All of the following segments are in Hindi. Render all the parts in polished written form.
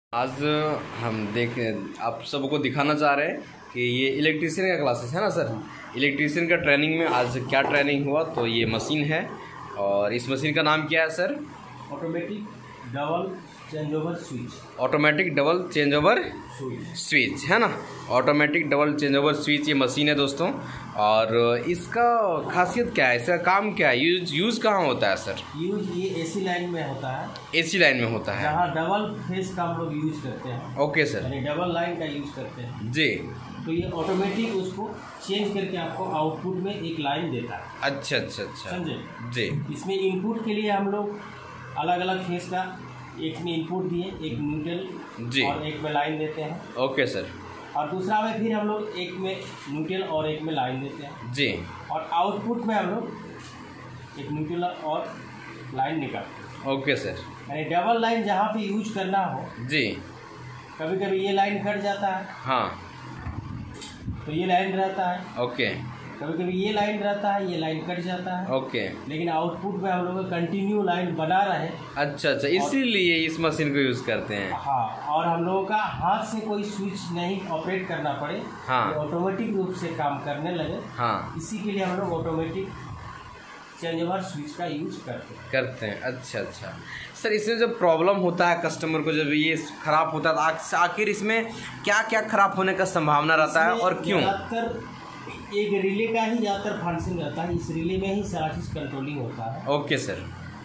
आज हम आप सबको दिखाना चाह रहे हैं कि ये इलेक्ट्रीशियन का क्लासेस है ना सर। इलेक्ट्रीशियन का ट्रेनिंग में आज क्या ट्रेनिंग हुआ, तो ये मशीन है और इस मशीन का नाम क्या है sir? Automatic double change over switch. Automatic double change over switch है ना। Automatic double change over switch ये मशीन है दोस्तों। और इसका खासियत क्या है, इसका काम क्या है, यूज़ कहाँ होता है सर? यूज ये एसी लाइन में होता है। एसी लाइन में होता है, जहाँ डबल फेस का हम लोग यूज करते हैं। ओके सर, यानी डबल लाइन का यूज करते हैं जी। तो ये ऑटोमेटिक उसको चेंज करके आपको आउटपुट में एक लाइन देता है। अच्छा अच्छा अच्छा, समझे जी। इसमें इनपुट के लिए हम लोग अलग अलग फेस का एक में इनपुट दिए, एक न्यूट्रल जी और एक में लाइन देते हैं। Okay sir. और दूसरा में फिर हम लोग एक में न्यूट्रल और एक में लाइन देते हैं जी। और आउटपुट में हम लोग एक न्यूट्रल और लाइन निकालते हैं। Okay sir. यानी डबल लाइन जहाँ पे यूज करना हो, जी। कभी कभी ये लाइन कट जाता है हाँ, तो ये लाइन रहता है, ओके। कभी कभी ये लाइन रहता है, ये लाइन कट जाता है, ओके। लेकिन आउटपुट में हम लोग कंटिन्यू लाइन बना रहे। अच्छा अच्छा, इसीलिए इस मशीन को यूज़ करते हैं। हाँ, और हम लोगों का हाथ से कोई स्विच नहीं ऑपरेट करना पड़े, हाँ, ये ऑटोमेटिक रूप से काम करने लगे। हाँ, इसी के लिए हम लोग ऑटोमेटिक चेंज ओवर स्विच का यूज करते हैं। अच्छा अच्छा सर। इसमें जब प्रॉब्लम होता है कस्टमर को, जब ये ख़राब होता है तो आखिर इसमें क्या क्या ख़राब होने का संभावना रहता है और क्यों? ज़्यादातर एक रिले का ही ज़्यादातर फंक्शन रहता है। इस रिले में ही सारा चीज़ कंट्रोलिंग होता है। Okay sir.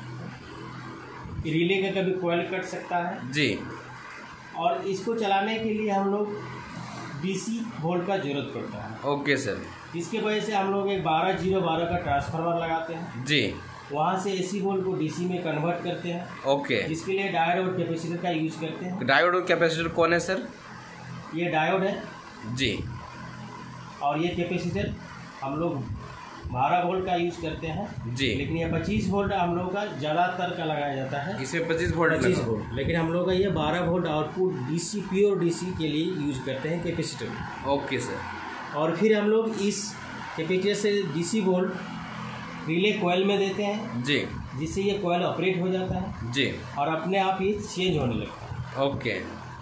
रिले का कभी कॉइल कट सकता है जी। और इसको चलाने के लिए हम लोग डीसी वोल्ट का जरूरत पड़ता है। Okay sir. जिसके वजह से हम लोग एक 12012 का ट्रांसफार्मर लगाते हैं जी। वहाँ से एसी वोल्ट को डीसी में कन्वर्ट करते हैं। ओके। जिसके लिए डायोड और कैपेसिटर का यूज करते हैं। डायोड और कैपेसिटर कौन है सर? ये डायोड है जी। और ये कैपेसिटर हम लोग 12 वोल्ट का यूज करते हैं जी। लेकिन ये 25 वोल्ट हम लोग का ज़्यादातर का लगाया जाता है। इसमें 25 वोल्ट, लेकिन हम लोग का ये 12 volt output DC pure DC के लिए यूज करते हैं कैपेसिटर में। Okay sir. और फिर हम लोग इस कैपेसिटर से डीसी वोल्ट रिले कॉइल में देते हैं जी, जिससे ये कॉइल ऑपरेट हो जाता है जी और अपने आप ये चेंज होने लगता है। ओके।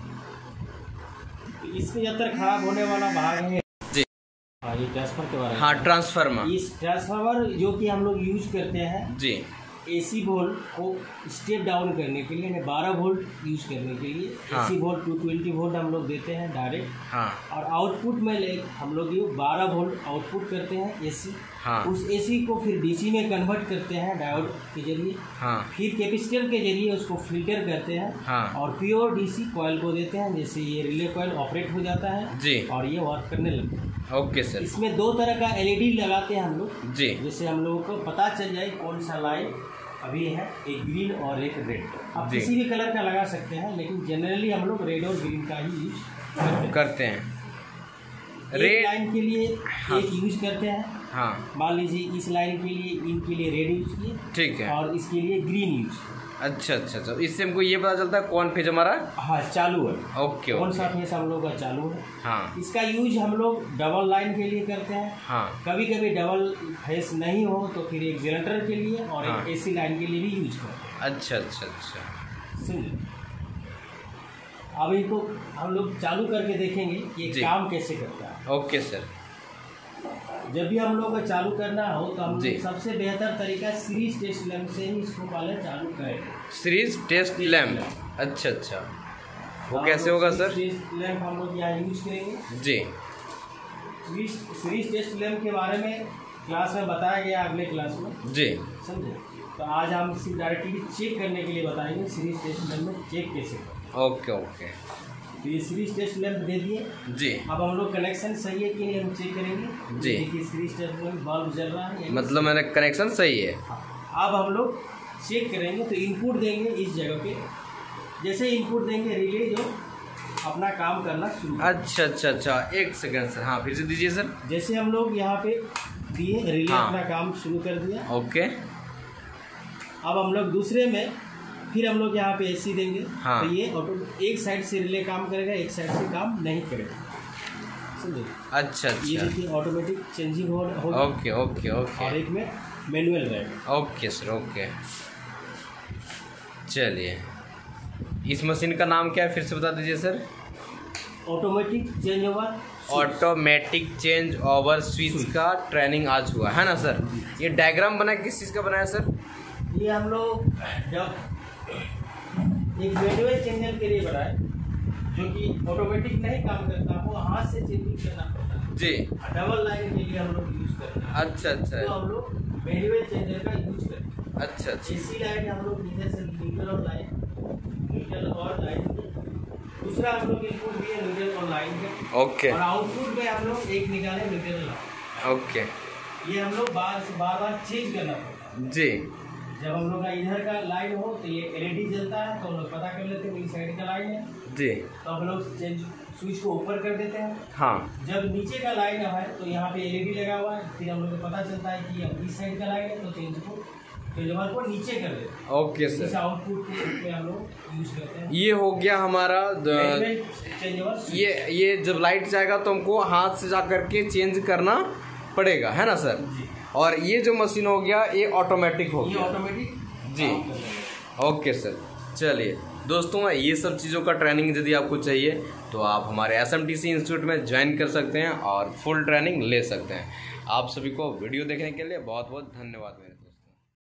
तो इसमें ज़्यादातर खराब होने वाला भाग है जी। हाँ, ये ट्रांसफर के बारे में। हाँ, ट्रांसफार्मर। इस ट्रांसफार्मर जो कि हम लोग यूज करते हैं जी। एसी वोल्ट को स्टेप डाउन करने के लिए, यानी 12 वोल्ट यूज करने के लिए हाँ। एसी वोल्ट 220 वोल्ट हम लोग देते हैं डायरेक्ट। हाँ, और आउटपुट में हम लोग ये 12 वोल्ट आउटपुट करते हैं एसी। हाँ, उस एसी को फिर डीसी में कन्वर्ट करते हैं डायोड के जरिए। हाँ, फिर कैपेसिटर के जरिए उसको फिल्टर करते हैं। हाँ, और प्योर डीसी कॉइल को देते हैं, जैसे ये रिले कॉइल ऑपरेट हो जाता है जी। और ये वर्क करने लगता है। Okay sir. इसमें 2 तरह का एलईडी लगाते हैं हम लोग, जी। जिससे हम लोगों को पता चल जाए कौन सा लाइन अभी है, एक ग्रीन और एक रेड। आप किसी भी कलर का लगा सकते हैं, लेकिन जनरली हम लोग रेड और ग्रीन का ही यूज करते हैं। रेड लाइन के लिए हाँ। एक यूज करते हैं। हाँ, मान लीजिए इस लाइन के लिए, इनके लिए रेड यूज किए, ठीक है। और इसके लिए ग्रीन यूज। अच्छा अच्छा अच्छा, इससे हमको ये पता चलता है कौन फेज हमारा हाँ चालू है, ओके कौन ओके। सा फेस हम लोग का चालू है। हाँ, इसका यूज हम लोग डबल लाइन के लिए करते हैं। हाँ, कभी कभी डबल फेस नहीं हो तो फिर एक जनरेटर के लिए और हाँ। एक एसी लाइन के लिए भी यूज करते हैं। अच्छा अच्छा अच्छा, समझे। अब इनको हम लोग चालू करके देखेंगे कि ये जी। काम कैसे करता है। Okay sir. जब भी हम लोग को चालू करना हो तो हम जी। लोग सबसे बेहतर तरीका सीरीज टेस्ट लैम्प से ही इसको पहले चालू करें। सीरीज टेस्ट लैम्प, अच्छा अच्छा, वो हम कैसे लोग होगा सीरीज सर? टेस्ट लैम्प हम लोग यहाँ यूज करेंगे। जी। सीरीज टेस्ट लैम्प के बारे में क्लास में बताया गया, अगले क्लास में, जी। समझे। तो आज हम सिर्फ डायरेक्टली चेक करने के लिए बताएंगे सीरीज टेस्ट लैम्प में चेक कैसे करें। Okay okay. तो ये सीरीज टेस्ट लैम्प दे दिए। जी। अब हम लोग कनेक्शन सही है कि नहीं हम चेक करेंगे। जी। देखिए सीरीज टेस्ट लैम्प बल्ब जल रहा है, मतलब मैंने कनेक्शन सही है। हाँ। अब हम लोग चेक करेंगे तो इनपुट देंगे इस जगह पे। जैसे इनपुट देंगे रिले जो अपना काम करना शुरू। अच्छा अच्छा अच्छा, एक सेकंड सर, हाँ फिर से दीजिए सर। जैसे हम लोग यहाँ पे दिए, रिले हाँ। अपना काम शुरू कर दिया। ओके। अब हम लोग दूसरे में फिर हम लोग यहाँ पे एसी देंगे। हाँ। तो ये ऑटो एक साइड से रिले काम करेगा, एक साइड से काम नहीं करेगा, समझे। अच्छा ये अच्छा, देखिए ऑटोमेटिक चेंजिंग होगा। Okay okay okay. और एक में मैनुअल रहेगा। ओके सर, ओके, चलिए। इस मशीन का नाम क्या है, फिर से बता दीजिए sir. Automatic change over, automatic change over switch का ट्रेनिंग आज हुआ है ना सर। ये डायग्राम बना किस चीज़ का बनाया सर? ये हम लोग जब एक मैनुअल चेंजर के लिए बनाए, जो कि ऑटोमेटिक नहीं काम करता, वो हाथ से चेंजिंग करना पड़ता है जी। डबल लाइन के लिए हम लोग यूज करते हैं। अच्छा अच्छा। तो हम लोग मैनुअल चेंजर का यूज करते हैं। अच्छा अच्छा। इसी लाइन हम लोग इधर से न्यूट्रल और लाइन, न्यूट्रल और लाइन, दूसरा हम लोग इनपुट भी है न्यूट्रल और लाइन है। ओके। और आउटपुट में हम लोग एक निकाले न्यूट्रल लाइन। ओके। ये हम लोग बार चेंज करना पड़ता है जी। जब हम लोग का इधर का लाइन हो तो ये एलईडी जलता है, तो हम लोग पता कर लेते हैं इस साइड का लाइन है जी। तो हम लोग चेंज स्विच को ऊपर कर देते हैं। हाँ। जब नीचे का लाइन है तो यहाँ पे एलईडी लगा हुआ है, फिर हम लोग को पता चलता है कि अब इस साइड का लाइन है तो चेंज को नीचे कर देते हैं। Okay sir. इस आउटपुट को हम लोग यूज करते हैं। ये हो गया हमारा चेंज। ये जब लाइट जाएगा तो हमको हाथ से जा करके चेंज करना पड़ेगा, है ना सर। और ये जो मशीन हो गया ये ऑटोमेटिक हो गया। ऑटोमेटिक जी। Okay sir. चलिए दोस्तों, ये सब चीज़ों का ट्रेनिंग यदि आपको चाहिए तो आप हमारे SMTC इंस्टीट्यूट में ज्वाइन कर सकते हैं और फुल ट्रेनिंग ले सकते हैं। आप सभी को वीडियो देखने के लिए बहुत बहुत धन्यवाद मेरे।